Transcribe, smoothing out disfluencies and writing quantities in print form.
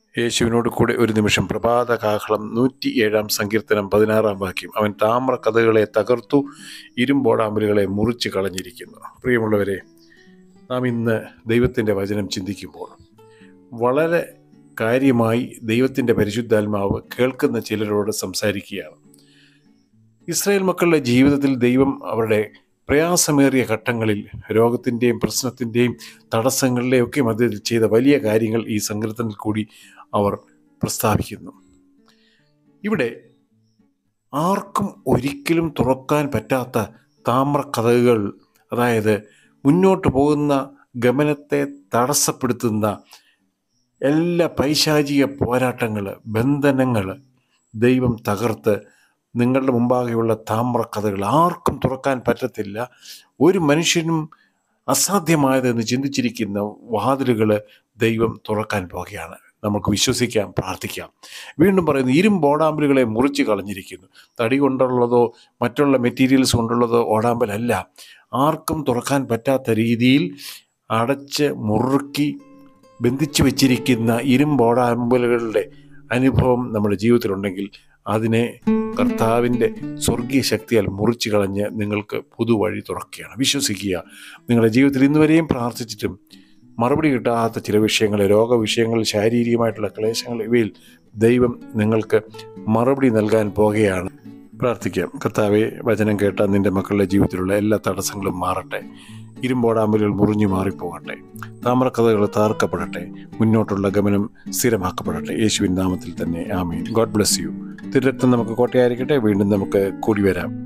യേശുവിനോട് കൂടെ ഒരു നിമിഷം. പ്രഭാത കാഹളം 107 സങ്കീർത്തനം 16 വാക്യം. അവൻ താമ്ര കഥകളെ തകർത്തു, ഇരുമ്പോടാമ്പലുകളെ മുറിച്ച് കളഞ്ഞിരിക്കുന്നു. പ്രിയമുള്ളവരെ, നാം ഇന്ന് ദൈവത്തിൻ്റെ വചനം ചിന്തിക്കുമ്പോൾ വളരെ കാര്യമായി ദൈവത്തിൻ്റെ പരിശുദ്ധാത്മാവ് കേൾക്കുന്ന ചിലരോട് സംസാരിക്കുകയാണ്. ഇസ്രായേൽ മക്കളുടെ ജീവിതത്തിൽ ദൈവം അവരുടെ പ്രയാസമേറിയ ഘട്ടങ്ങളിൽ രോഗത്തിൻ്റെയും പ്രശ്നത്തിൻ്റെയും തടസ്സങ്ങളിലെയും ഒക്കെ മധ്യത്തിൽ ചെയ്ത വലിയ കാര്യങ്ങൾ ഈ സങ്കീർത്തനത്തിൽ കൂടി അവർ പ്രസ്താവിക്കുന്നു. ഇവിടെ ആർക്കും ഒരിക്കലും തുറക്കാൻ പറ്റാത്ത താമ്ര കഥകൾ, അതായത് മുന്നോട്ട് പോകുന്ന ഗമനത്തെ തടസ്സപ്പെടുത്തുന്ന എല്ലാ പൈശാചിക പോരാട്ടങ്ങൾ, ബന്ധനങ്ങൾ ദൈവം തകർത്ത് നിങ്ങളുടെ മുമ്പാകെയുള്ള താമ്ര കഥകൾ ആർക്കും തുറക്കാൻ പറ്റത്തില്ല, ഒരു മനുഷ്യനും അസാധ്യമായതെന്ന് ചിന്തിച്ചിരിക്കുന്ന വാതിലുകൾ ദൈവം തുറക്കാൻ പോകുകയാണ്. നമുക്ക് വിശ്വസിക്കാം, പ്രാർത്ഥിക്കാം. വീണ്ടും പറയുന്നു, ഇരുമ്പോടാമ്പലുകളെ മുറിച്ച് കളഞ്ഞിരിക്കുന്നു. തടി കൊണ്ടുള്ളതോ മറ്റുള്ള മെറ്റീരിയൽസ് കൊണ്ടുള്ളതോ ഓടാമ്പലല്ല, ആർക്കും തുറക്കാൻ പറ്റാത്ത രീതിയിൽ അടച്ച് മുറുക്കി ബന്ധിച്ചു വെച്ചിരിക്കുന്ന ഇരുമ്പോടാമ്പലുകളുടെ അനുഭവം നമ്മുടെ ജീവിതത്തിലുണ്ടെങ്കിൽ അതിനെ കർത്താവിൻ്റെ സ്വർഗീയ ശക്തിയാൽ മുറിച്ച് കളഞ്ഞ് നിങ്ങൾക്ക് പുതുവഴി തുറക്കുകയാണ്. വിശ്വസിക്കുക. നിങ്ങളുടെ ജീവിതത്തിൽ ഇന്നുവരെയും പ്രാർത്ഥിച്ചിട്ടും മറുപടി കിട്ടാത്ത ചില വിഷയങ്ങൾ, രോഗവിഷയങ്ങൾ, ശാരീരികമായിട്ടുള്ള ക്ലേശങ്ങൾ, ഇവയിൽ ദൈവം നിങ്ങൾക്ക് മറുപടി നൽകാൻ പോകുകയാണ്. പ്രാർത്ഥിക്കാം. കർത്താവേ, വചനം കേട്ട നിൻ്റെ മക്കളുടെ ജീവിതത്തിലുള്ള എല്ലാ തടസ്സങ്ങളും മാറട്ടെ, ഇരുമ്പോടാമ്പലുകൾ മുറിഞ്ഞു മാറിപ്പോകട്ടെ, താമ്രക്കഥകൾ താർക്കപ്പെടട്ടെ, മുന്നോട്ടുള്ള ഗമനം സ്ഥിരമാക്കപ്പെടട്ടെ. യേശുവിൻ നാമത്തിൽ തന്നെ ആമേൻ. God bless you. തിരുരക്തം നമുക്ക് കോട്ടയായിരിക്കട്ടെ. വീണ്ടും നമുക്ക് കൂടി വരാം.